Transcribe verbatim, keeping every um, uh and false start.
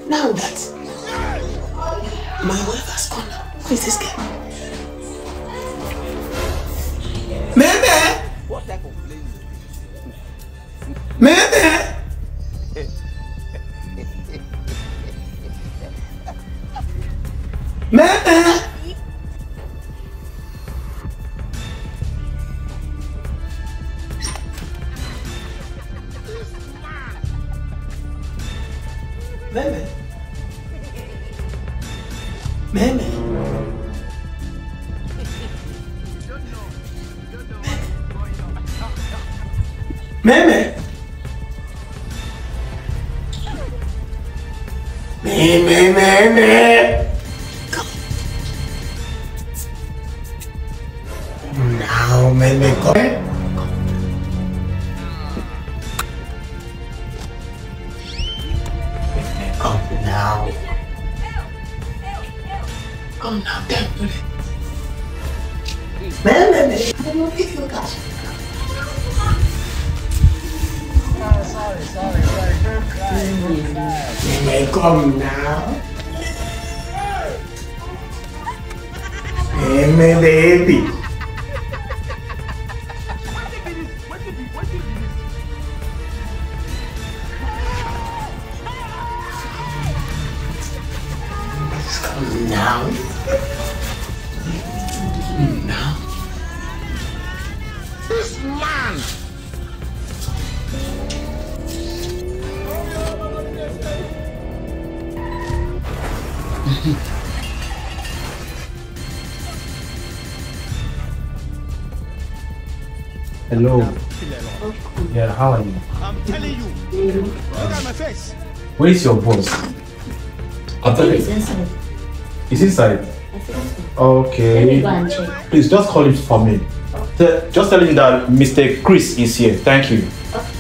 Now that my wife has gone now, who is this girl? Meme! What type of place? Meme! Meme! Meme. Meme. Meme. Meme, Meme. Come. Now, Meme, come. Come now. Come now, temple. Man, man, man. I don't know if you got it. Sorry, sorry, sorry. Don't cry, don't cry. Man, come now. Hey, my baby. Come now. Now. This man! Hello. Yeah, how are you? I'm telling you. Look at my face. Where is your boss? I'll tell He's you. inside. He's inside? I think so. Okay. Let me go and check. Please just call him for me. Te- Just tell him that Mister Chris is here. Thank you. Okay.